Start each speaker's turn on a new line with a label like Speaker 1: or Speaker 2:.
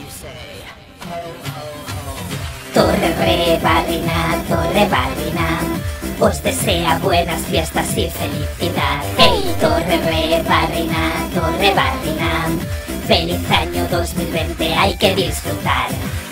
Speaker 1: Torre Barrina, os desea buenas fiestas y felicidad. Hey, Torre Barrina, feliz año 2020, hay que disfrutar.